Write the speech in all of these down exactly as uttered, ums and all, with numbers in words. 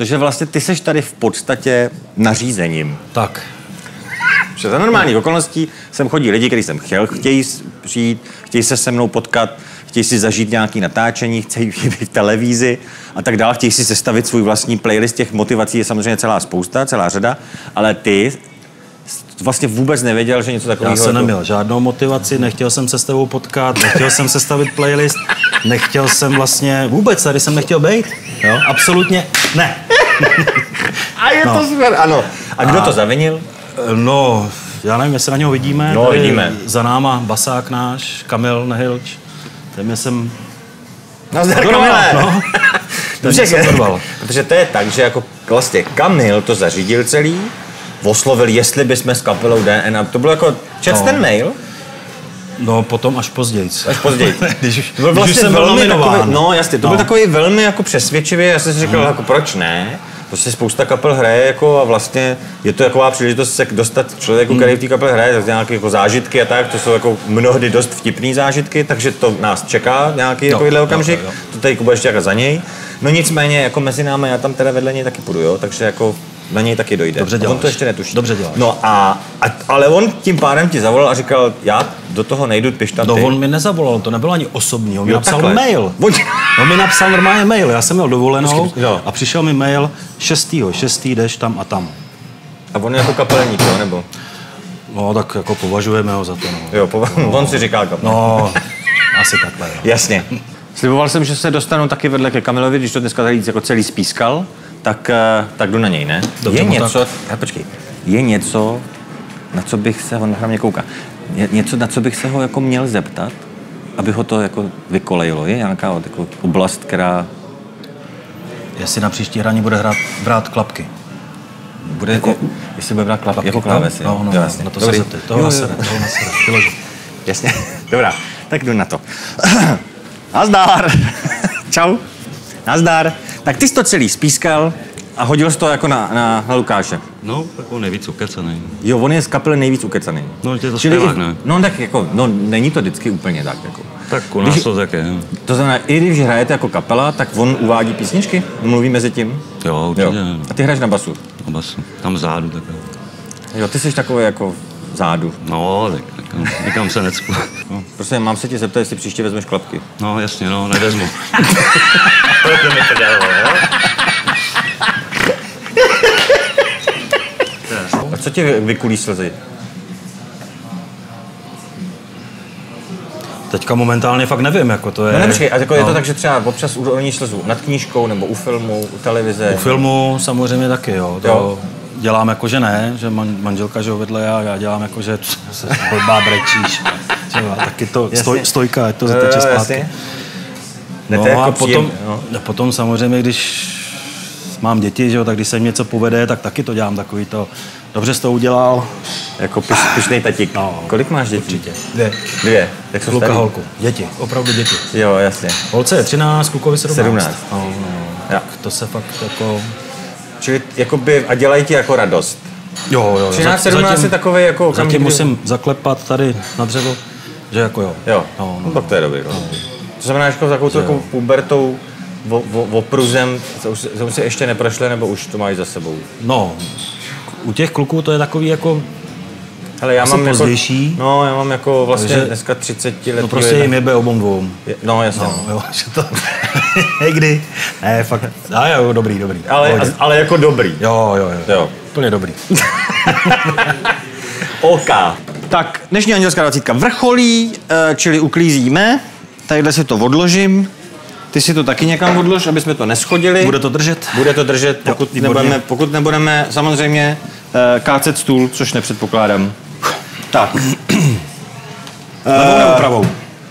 protože vlastně ty seš tady v podstatě nařízením. Tak. Že za normální okolností sem chodí lidi, kteří jsem chtěl, chtějí přijít, chtějí se se mnou potkat, chtějí si zažít nějaké natáčení, chtějí být v televizi a tak dále, chtějí si sestavit svůj vlastní playlist, těch motivací je samozřejmě celá spousta, celá řada, ale ty vlastně vůbec nevěděl, že něco takového... Já jsem neměl žádnou motivaci, nechtěl jsem se s tebou potkat, nechtěl jsem sestavit playlist, nechtěl jsem vlastně vůbec, tady jsem nechtěl být, jo, absolutně ne. A je no. to super, ano. A kdo a, to zavinil? No, já nevím, jestli na něho vidíme. No, vidíme. Za náma basák náš, Kamil Nehilč. Ten jsem... Nazdar, Kamile! No. Ten jsem podval. Protože to je tak, že jako vlastně Kamil to zařídil celý, oslovil, jestli bychom s kapelou D N A. To bylo jako... Čet no. ten mail? No, potom až později. Až později. když už, to byl vlastně když už jsem byl nominován. Takový, no, jasně, to no. byl takový velmi jako přesvědčivý. Já jsem si říkal, no. jako proč ne? Prostě spousta kapel hraje jako a vlastně je to taková příležitost se dostat člověku, který v té kapele hraje, tak nějaké jako zážitky a tak, to jsou jako mnohdy dost vtipný zážitky, takže to nás čeká nějaký no, takovýhle okamžik, jo, jo, jo. To tady Kuba ještě čeká za něj. No nicméně, jako mezi námi, já tam teda vedle něj taky půjdu, jo, takže jako na něj taky dojde. Dobře děláš. On to ještě netuší. Dobře děláš. No a, a, ale on tím pádem ti zavolal a říkal, já do toho nejdu, piš tam ty. No on mi nezavolal, to nebylo ani osobní, on mi jo, napsal takhle. mail. On mi napsal normálně mail, já jsem měl dovolenou a přišel mi mail šestého šestého jdeš tam a tam. A on je jako kapelník, jo, nebo? No tak jako považujeme ho za to. No. Jo, pova- no. on si říká kapelník. No, asi takhle. Jo. Jasně. Sliboval jsem, že se dostanu taky vedle ke Kamilovi, když to dneska tady jako celý spískal, tak, tak jdu na něj, ne? Dobře, je něco, tak. počkej, je něco, na co bych se ho, na mě kouká, je něco, na co bych se ho jako měl zeptat, aby ho to jako vykolejilo, je nějaká jako oblast, která... Jestli na příští hraní bude hrát, brát klapky. Bude, jako, jestli bude brát klapky, klapky jako klávesy. No, no, jo, jasně. Na to Dobrý. se zeptej, toho nasere, toho nasere, vyloží. Jasně, dobrá, tak jdu na to. Nazdar! Čau. Nazdar. Tak ty jsi to celý spískal a hodil jsi to jako na, na, na Lukáše. No, tak on nejvíc ukecaný. Jo, on je z kapely nejvíc ukecaný. No, je to zpěvák, ne? No, tak jako, no, není to vždycky úplně tak, jako. Tak u nás když, to tak je. To znamená, i když hrajete jako kapela, tak on uvádí písničky? Mluví mezi tím? Jo, určitě. Jo. A ty hraješ na basu? Na basu. Tam zádu takhle. Jo, ty jsi takový jako zádu. No, tak nikam, nikam se necpu. No, prostě mám se tě zeptat, jestli příště vezmeš klapky. No, jasně, no, nevezmu. To mi to dělalo, jo? A co tě vykulí slzy? Teďka momentálně fakt nevím, jako to je... No nepřičkej, a jako no. je to tak, že třeba občas uroní slzu nad knížkou, nebo u filmu, u televize? U filmu samozřejmě taky, jo. To jo. Dělám jako, že ne, že man, manželka, že ho vedle já, já dělám jako, že se blbá brečíš. Třeba, taky to stoj, stojka, ať to zateče zpátky. No jako a příjem, potom, no. potom samozřejmě, když mám děti, že jo, tak když se jim něco povede, tak taky to dělám takový to, dobře jsi to udělal. Jako piš, pišnej tatík. No, kolik máš dětí? Určitě. Dvě. Dvě. Jak jsou Kluka, starý? holku. Děti, opravdu děti. Jo, jasně. Holce je třináct, klukovi sedmnáct. sedmnáct. No, no. Tak to se fakt jako... Čili jakoby, a dělají ti jako radost. Jo, jo. třináct sedmnáct je takový jako... Zatím kdy... musím zaklepat tady na dřevo, že jako jo. Jo, no, no, no tak to je dobrý. No. To znamená, že takovou takovou pubertou, opruzem, to už se ještě neprošli, nebo už to máš za sebou? No, u těch kluků to je takový jako... Hele, já asi mám pozdější. Jako, no, já mám jako vlastně takže, dneska třicet let. No prostě jim jebe obom dvou. Je, no, jasně. No, jo, že to... Někdy. Ne, fakt. A jo, dobrý, dobrý. Ale, a, ale jako dobrý. Jo, jo, jo. jo. Plně dobrý. OK. Tak, dnešní andělská dvacítka vrcholí, čili uklízíme. Tadyhle si to odložím. Ty si to taky někam odlož, aby jsme to neschodili. Bude to držet? Bude to držet, pokud, jo, nebudeme, pokud nebudeme samozřejmě kácet stůl, což nepředpokládám. Tak. Levou nebo pravou?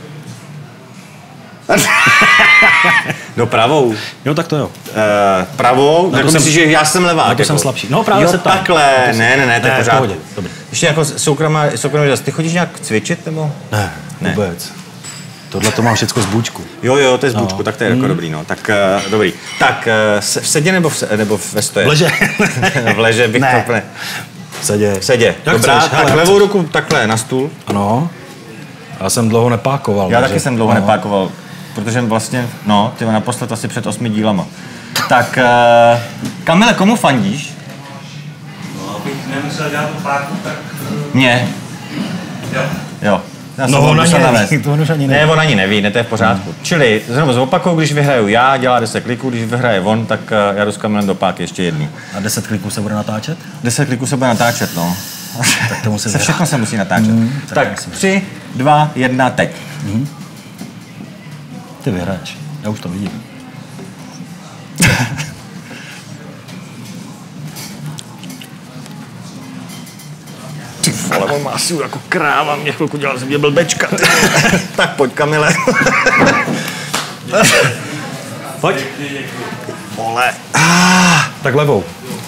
No pravou. Jo, tak to jo. Uh, pravou? Jako myslíš, že já jsem levák? Na to jako. jsem slabší. No právě jo, se tam. takhle. Ne, ne, ne, to je pořád. Ještě jako soukromá, soukromá zase. Ty chodíš nějak cvičit, nebo? Ne, ne. Vůbec. Tohle to mám všecko z bůčku. Jo, jo, to je z bůčku, no. Tak to je jako mm. dobrý, no. Tak uh, dobrý. Tak uh, v sedě nebo, v se, nebo ve stoje? V leže. V leže bych ne. to... Ne. V sedě. V sedě. Jak dobrá, chceš, tak hele, levou ruku takhle na stůl. Ano. Já jsem dlouho nepákoval. Já takže... taky jsem dlouho no. nepákoval, protože vlastně, no, ty naposled asi před osmi dílama. Tak, uh, Kamile, komu fandíš? No, abych nemusel dělat tu páku, tak... Mně. Jo. Jo. Já No, on ani neví, to on už ani neví. Ne, on ani neví, ne, to je v pořádku. Hmm. Čili, znovu zopakuju, když vyhraju já, dělá deset kliků, když vyhraje on, tak uh, já jdu s Kamilem do páky ještě jedný. A deset kliků se bude natáčet? deset kliků se bude natáčet, no. Tak to musí se všechno se musí natáčet. Hmm, tak tak tři, dva, jedna, teď. Hmm. Ty vyhraješ, já už to vidím. Ty vole, on má sílu jako kráva, mě chvilku dělal ze mě blbečka. Tak pojď, Kamile. Pojď. Vole. Tak levou.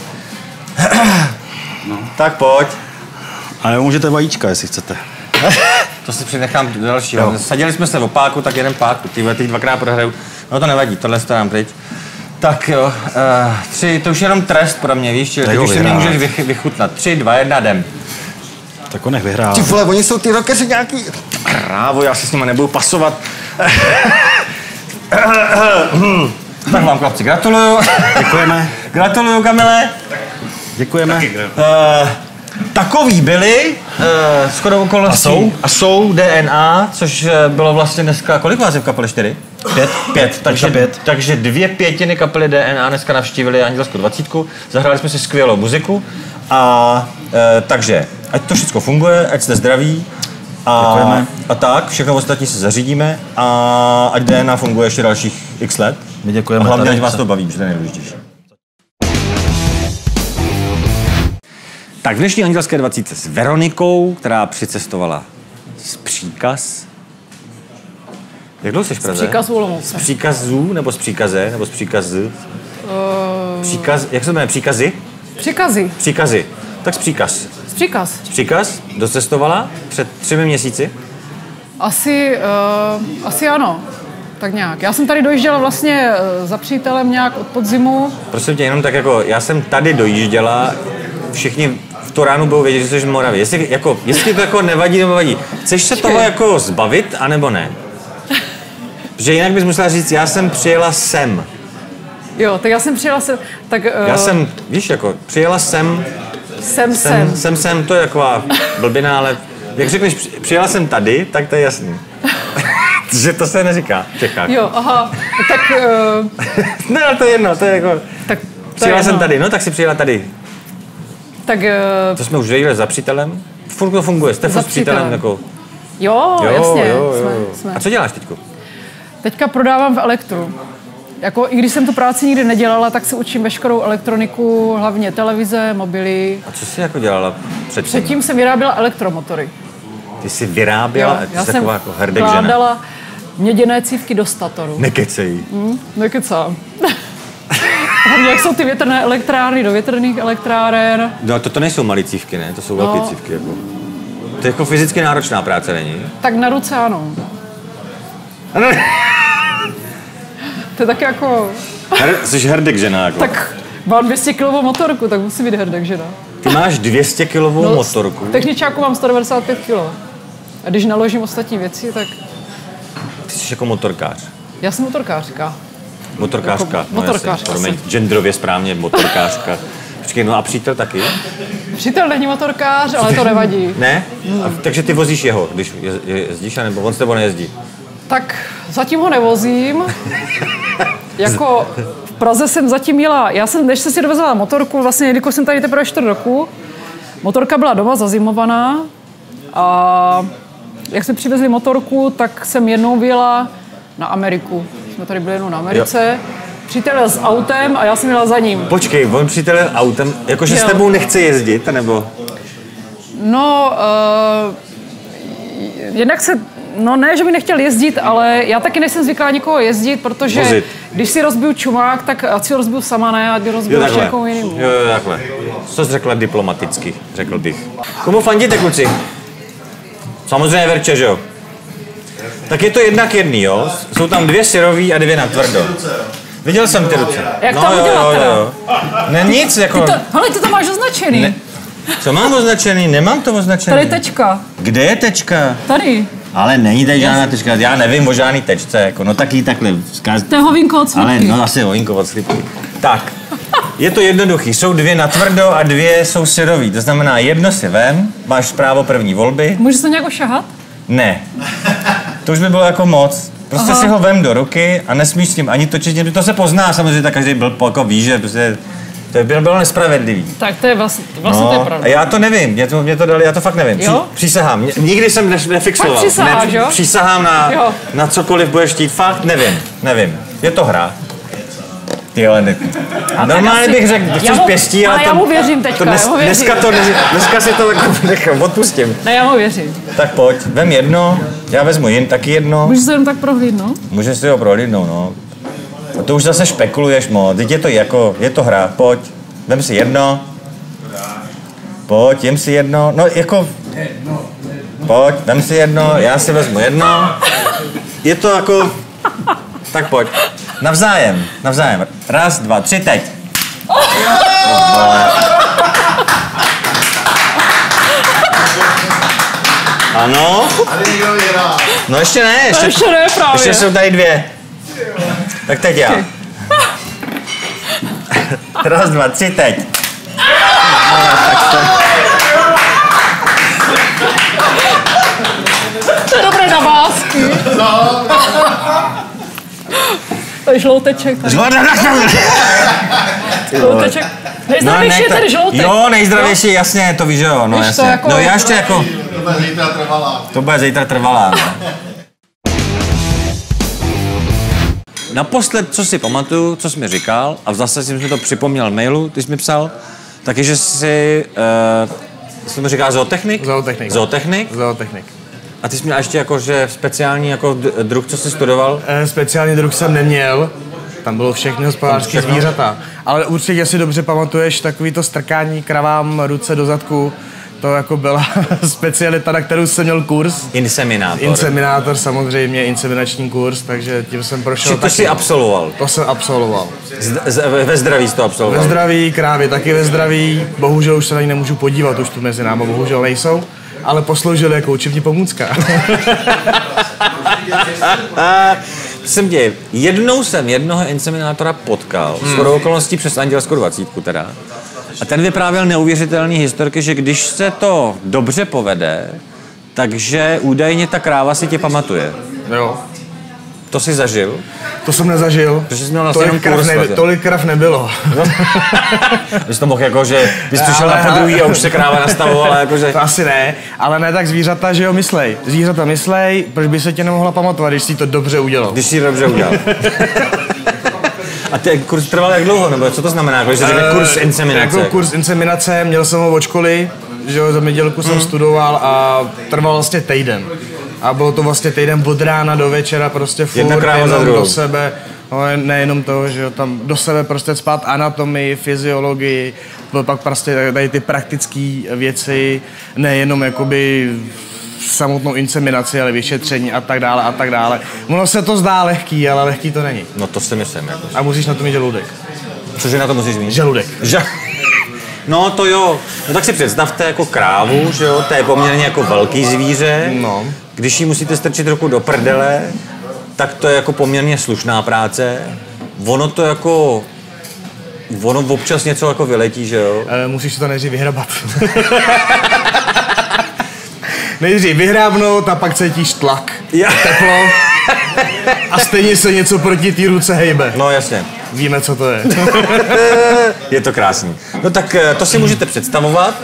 No. Tak pojď. A nebo můžete vajíčka, jestli chcete. To si přinechám do dalšího. Sadili jsme se o páku, tak jeden páku. Tyhle těch dvakrát prohraju. No to nevadí, tohle se dám pryč. Tak jo, uh, tři, to už je jenom trest pro mě, víš, čili teď už si mě můžeš vych, vychutnat. Tři, dva, jedna, jdem. Tak on nech vyhrál. Ty vole, oni jsou ty rockeři nějaký... Krávo, já si s nimi nebudu pasovat. Tak vám, chlapci, gratuluju. Děkujeme. Gratuluju, Kamile. Děkujeme. Uh, takový byli, uh, shodou okolností. A jsou? A jsou D N A, což bylo vlastně dneska, kolik vás je v kapele? Čtyři? Pět? Pět. Takže, pět. takže dvě pětiny kapely D N A dneska navštívili Andělskou dvacítku. Zahrali jsme si skvělou muziku. A uh, takže, ať to všechno funguje, ať jste zdraví. A, a tak, všechno ostatní se zařídíme a ať D N A funguje ještě dalších x let. My děkujeme. A hlavně, ať vás to baví, že to je nejdůležitější. Tak v dnešní Andělské dvacítce s Veronikou, která přicestovala z Příkaz. Jak dlouho jsi v Praze? Z Příkazu Olomouce. Z Příkazů nebo z Příkaze nebo z Příkazy? Uh... Příkaz, jak se jmenuje? Příkazy? Příkazy. Příkazy. Tak z Příkaz. Z Příkaz. Z Příkaz? Docestovala před třemi měsíci? Asi, uh, asi ano. Tak nějak. Já jsem tady dojížděla vlastně za přítelem nějak od podzimu. Prosím tě, jenom tak jako, já jsem tady dojížděla, všichni v to ránu budou vědět, že jsi z Moravy. Jestli, jako, jestli to jako nevadí nebo vadí, chceš se toho jako zbavit, anebo ne? Protože jinak bys musela říct, já jsem přijela sem. Jo, tak já jsem přijela sem, tak... Uh, já jsem, víš, jako, přijela sem. Sem, sem. Sem, sem, sem, to je taková blbina, ale jak řekneš, přijela jsem tady, tak to je jasný. Že to se neříká v Čechách. Jo, aha, tak... Uh, ne, to je jedno, to je jako... Tak to přijela je jsem tady, no tak si přijela tady. Tak... Uh, to jsme už věděli za přítelem. Furt to funguje, jste furt s přítelem jako... Jo, jo jasně. Jo, jo. Jsme, jsme. A co děláš teďko? Teďka prodávám v elektru. Jako, i když jsem tu práci nikdy nedělala, tak se učím veškerou elektroniku, hlavně televize, mobily. A co jsi jako dělala předtím? Předtím jsem vyráběla elektromotory. Ty jsi vyráběla? Jo, ty já jsi jsem taková jako herdek žena. vkládala měděné cívky do statoru. Nekecej. Hmm, nekecám. Hlavně jak jsou ty větrné elektrárny do větrných elektráren. No toto nejsou malé cívky, ne? To jsou velké no. cívky. Jako. To je jako fyzicky náročná práce, není? Tak na ruce ano. To je tak jako... Her, jsi herdek žena, jako. Tak mám dvě stě kilovou motorku, tak musí být herdek žena. Ty máš dvě stě kilovou no, motorku? V techničáku mám sto devadesát pět kilo. A když naložím ostatní věci, tak... Ty jsi jako motorkář. Já jsem motorkářka. Motorkářka. Jako no motorkářka jasně, genderově správně, motorkářka. Počkej, no a přítel taky? Přítel není motorkář, ale to nevadí. Ne? A, takže ty vozíš jeho, když je, je, jezdíš, anebo on s tebou nejezdí? Tak zatím ho nevozím. Jako v Praze jsem zatím jela, já jsem, než jsem si dovezla motorku, vlastně jelikož jsem tady teprve čtvrt roku, motorka byla doma zazimovaná a jak jsme přivezli motorku, tak jsem jednou vyjela na Ameriku. Jsme tady byli jednou na Americe. Jo. Přítel jel s autem a já jsem jela za ním. Počkej, on přítel jel autem, jakože s tebou nechce jezdit, nebo? No, uh, jednak se, no ne, že by nechtěl jezdit, ale já taky nejsem zvyklá někoho jezdit, protože Vozit. Když si rozbiju čumák, tak ať si ho rozbiju sama, ne, ať rozbiju ještě někoho jinému. Jo, jo, takhle. Co jsi řekla diplomaticky, řekl bych. Komu fandíte, kluci? Samozřejmě Verče, že jo? Tak je to jednak jedný, jo? Jsou tam dvě syrový a dvě na tvrdo. Viděl jsem ty ruce. Jak no, tam jo, udělat jo, teda? Jo. Ne, nic, jako... Ty to, hele, ty to máš označený. Ne. Co mám označený? Nemám to označený. Tady tečka. Kde je tečka? Tady. Ale není tady žádná tečka, já nevím o žádný tečce, jako, no taky takhle. Vzkaz... To je hovínko od slipky. Ale no asi hovínko od slipky. Tak, je to jednoduchý, jsou dvě natvrdo a dvě jsou syrový, to znamená jedno si vem, máš právo první volby. Můžeš se nějak ošahat? Ne, to už by bylo jako moc. Prostě Aha. si ho vem do ruky a nesmíš s tím ani točit, to se pozná samozřejmě, tak každý byl jako ví, že prostě to by bylo nespravedlivý. Tak to je vlastně, vlastně no, to je pravda. A já to nevím, mě to, mě to dali, já to fakt nevím. Při, přísahám, nikdy jsem ne, nefixoval. Fakt přísaháš, ne, jo? Přísahám na, na cokoliv budeš chtít, fakt nevím, nevím. Je to hra. Ty ale ne. Normálně bych řekl, že chceš pěstí, ale, ale to, já mu věřím teďka, to dnes, já mu věřím. Dneska, to, dneska si to tak nechám, odpustím. Ne, já mu věřím. Tak pojď, vem jedno, já vezmu jen taky jedno. Můžeš se jenom tak prohlídnout? Můžeš si ho prohlídnout, no. A to už zase špekuluješ moc, teď je to jako, je to hra, pojď, vem si jedno. Pojď, jem si jedno, no jako, pojď, vem si jedno, já si vezmu jedno. Je to jako, tak pojď, navzájem, navzájem, raz, dva, tři, teď. Ano. No ještě ne, ještě, ještě ne právě. Ještě jsou tady dvě. Tak teď já. Okay. Raz, dva, tři, teď. No, tak to... to je dobré na vásky. To je žlouteček. Žlouteček. Nejzdravější no, je ten žloutek. Jo, nejzdravější, no? Jasně, to víš, jo, no jasně. Jako... No já ještě jako... To bude zítra trvalá. To bude zítra trvalá, no. Naposled, co si pamatuju, co jsi mi říkal, a zase jsem mi to připomněl v mailu, ty jsi mi psal, tak je, že jsi, uh, jsi mi říkal zootechnik? Zootechnik. Zootechnik? Zootechnik. A ty jsi měl ještě jako, že speciální jako druh, co jsi studoval? E, speciální druh jsem neměl, tam bylo všechny hospodářské zvířata. Ale určitě si dobře pamatuješ takový to strkání kravám ruce do zadku. To jako byla specialita, na kterou jsem měl kurz. Inseminátor. Inseminátor samozřejmě, inseminační kurz, takže tím jsem prošel. Či to jsi absolvoval? To jsem absolvoval. Z, z, ve zdraví jsi to absolvoval? Ve zdraví, krávy taky ve zdraví. Bohužel už se na ní nemůžu podívat, už tu mezi náma bohužel nejsou. Ale posloužil jako učební pomůcka. Jsem tě, jednou jsem jednoho inseminátora potkal, hmm. shodou okolností přes Andělskou dvacítku teda. A ten vyprávěl neuvěřitelný historky, že když se to dobře povede, takže údajně ta kráva si tě pamatuje. Jo. To jsi zažil? To jsem nezažil. Protože jsi měl vlastně tolik, krav ne, tolik krav nebylo. No. Jsi to mohl jako, že bys přišel ale, na podruhý a už se kráva nastavovala, jakože... To asi ne, ale ne tak zvířata, že jo, myslej. Zvířata myslej, proč by se tě nemohla pamatovat, když jsi to dobře udělal. Když jsi to dobře udělal. A ten kurz trval jak dlouho, nebo co to znamená, když se řekne kurz inseminace? Jako kurz inseminace, měl jsem ho od školy, že jo, zemědělku jsem hmm. studoval a trval vlastně týden. A bylo to vlastně týden od rána do večera, prostě furt jenom do sebe, no, nejenom to, že jo, tam do sebe prostě spát anatomii, fyziologii, pak prostě tady ty praktické věci, nejenom jakoby samotnou inseminaci, ale vyšetření a tak dále a tak dále. Ono se to zdá lehký, ale lehký to není. No to si myslím. Jako. A musíš na to mít žaludek. Cože na to musíš mít? Žaludek. Ža- No to jo. No tak si představte jako krávu, že jo, to je poměrně jako velký zvíře. No. Když jí musíte strčit ruku do prdele, tak to je jako poměrně slušná práce. Ono to jako... Ono občas něco jako vyletí, že jo? E, musíš to nejdřív vyhrabat. Nejdřív vyhrábnout a pak cítíš tlak, ja. teplo a stejně se něco proti té ruce hejbe. No jasně. Víme, co to je. Je to krásný. No tak to si můžete představovat.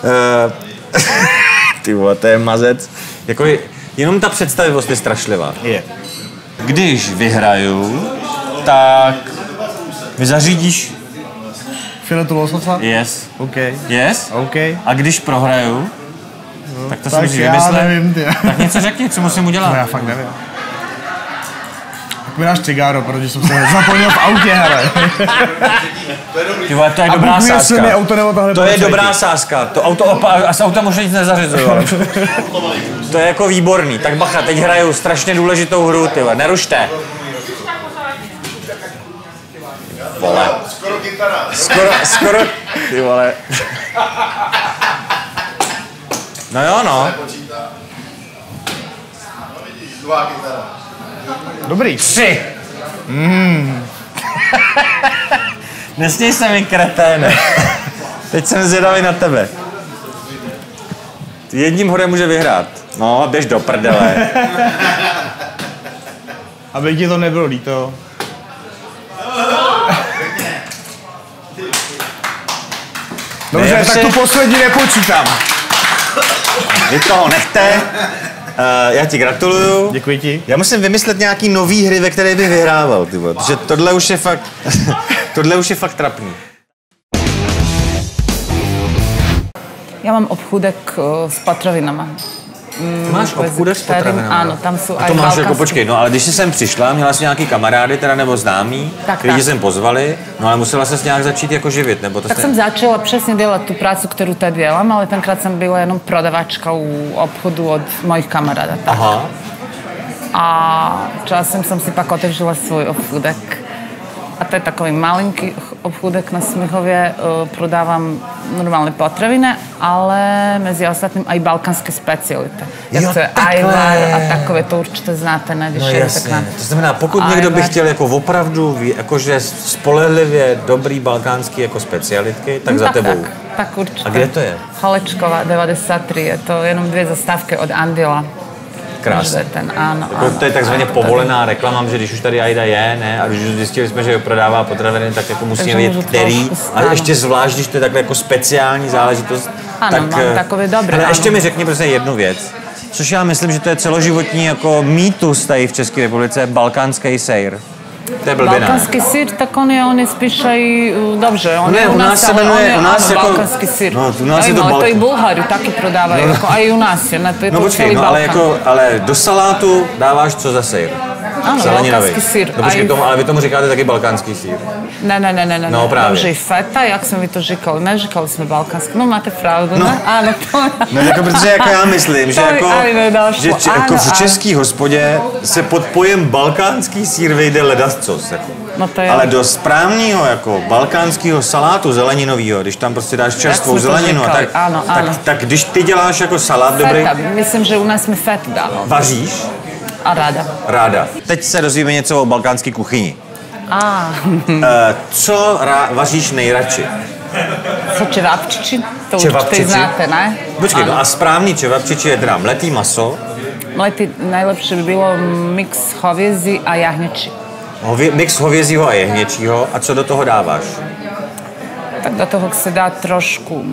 Ty vole, to je mazec. Jako jenom ta představivost je strašlivá. Je. Když vyhraju, tak mi zařídíš... Filetu lososa? Yes. OK. Yes? OK. A když prohraju, no, tak to tak si musíš vymyslet. Nevím, tak něco řekni, co musím udělat. No já fakt nevím. Tak mi dáš cigáro, protože jsem se zapomněl v autě, hele. Ty vole, to je a dobrá sázka. Mi auto nebo to je dobrá sázka. To auto opa- a z auta možná nic nezařizuju. To je jako výborný. Tak bacha, teď hraju strašně důležitou hru, ty vole, nerušte. Vole. Skoro kytara. Skoro, skoro, ty vole. No jo, no. Dobrý. Tři. Mm. Nesměj se mi, kreténe. Teď jsem zvědavý na tebe. Jedním hodem může vyhrát. No, běž do prdele. Aby ti to nebylo líto. Dobře, ne, tak si... tu poslední nepočítám. Vy toho nechte. Uh, já ti gratuluju. Děkuji ti. Já musím vymyslet nějaký nový hry, ve které bych vyhrával, ty vole, protože tohle už je fakt, tohle už je fakt trapný. Já mám obchůdek s potravinama. Ty máš obchůdek s potravinama? Ano, tam jsou a to máš jako, počkej, no ale když jsi sem přišla, měla jsi nějaký kamarády, teda nebo známí, tak, kteří tak. sem pozvali, no ale musela ses nějak začít jako živit, nebo to Tak jste... jsem začala přesně dělat tu prácu, kterou tady dělám, ale tenkrát jsem byla jenom prodavačka u obchodu od mojich kamarádů. Aha. A časem jsem si pak otevřela svůj obchůdek. A to je takový malinký obchůdek na Smihově. Prodávám normálne potraviny, ale mezi ostatným aj balkánské speciality. Jak to je ajvar a takové, to určitě znáte, najdeš. No jasně, to znamená, pokud ajvar. někdo by chtěl jako opravdu, jakože spolehlivě dobrý balkánský jako specialitky, tak no, za tak, tebou. Tak, tak určitě. A kde to je? Halečková devadesát tři, je to jenom dvě zastávky od Andila. Krásně. Ten, ano, jako, ano, to je takzvaně ano, povolená reklama, že když už tady Aida je, ne, a když už zjistili jsme, že ho prodává potraviny, tak jako musíme vědět, který, a ještě zvlášť, když to je takhle jako speciální záležitost. Ano, tak, mám takové dobré. Ale ještě mi řekni prostě jednu věc, což já myslím, že to je celoživotní jako mýtus tady v České republice, balkánský sejr. To je blbina. Balkánský sír, tak on je, on je spíš aj dobře. On ne, je u nás se jmenuje, u nás ano, jako... balkánský sír. No, u nás ja je to ale balk... to i Bulhári taky prodávají, no. Jako aj u nás je, ne, to je no, to počkej, celý no, Balkán. ale, jako, ale do salátu dáváš co za sejr? Ano, balkánský sír. No, počkej, aj... tomu, ale vy tomu říkáte taky balkánský sír. Ne, ne, ne, ne, ne. No, právě. Dobře, i feta, jak jsme mi to říkali, neříkali jsme balkánský, no máte pravdu, no. ne? Ano, to... No, jako, protože jako já myslím, že, jako, že č, jako v české hospodě se pod pojem balkánský sír vejde ledascos. Jako. No to je... Ale do správného jako balkánského salátu zeleninového, když tam prostě dáš čerstvou zeleninu, tak, ano, tak, ano. tak když ty děláš jako salát feta, dobrý... myslím, že u nás jsme fetu dávali. Vaříš? A ráda. Ráda. Teď se dozvíme něco o balkánské kuchyni. A. e, co rá, vaříš nejradši? Co čevapčiči? To Čevapčiči? určitě znáte, ne? Počkej, no a správný čevapčiči je teda mletý maso. Mletý najlepšie by bylo mix hovězí a jahněčí. Hově, mix hovězího a jehněčího. A co do toho dáváš? Tak do toho se dá trošku...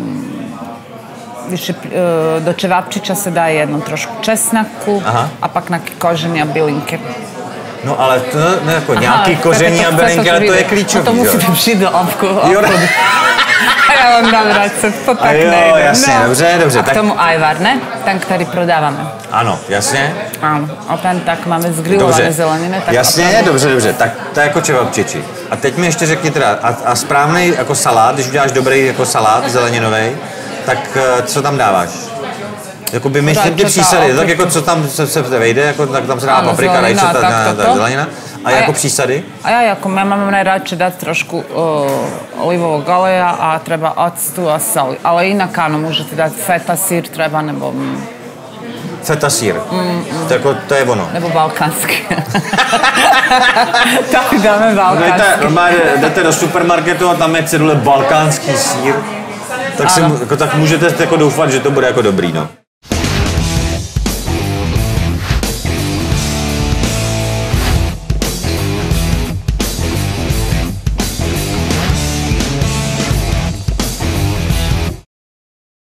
Više, do čevapčiča se dá jedno trošku česnaku. Aha. A pak nejaké koření a bylinky. No ale to no, jako aha, nějaký koření a bylinky, ale to je klíčový. No to musíte přijít do obchodu. A já vám dám recept, to tak a jo, nejde. jasně, no. dobře, dobře. A k tomu ajvar, ne? Ten, který prodáváme. Ano, jasně. Ano, a ten tak máme zgrillované zeleniny. Tak jasně, opravdu... dobře, dobře, tak to je jako čevapčiči. A teď mi ještě řekni teda, a, a správný jako salát, když uděláš dobrý jako salát zeleninový, tak co tam dáváš? Jakoby my ty přísady, tak jako co tam se, se vejde, jako, tak tam se dá ano, paprika, rajče, ta, ta, ta zelenina. A, a jako ja, přísady? A ja jako, ja mám najradšej dať trošku uh, olivovog oleja a treba octu a soli. Ale inak áno, môžete dať feta, sír treba, nebo... Feta sír. Mm, mm. To, jako, to je ono. Nebo balkánsky. Tak dáme balkánsky. Jdete, jdete do supermarketu a tam je cedule balkánský sír. Tak, si, jako, tak můžete jako doufat, že to bude jako dobrý, no.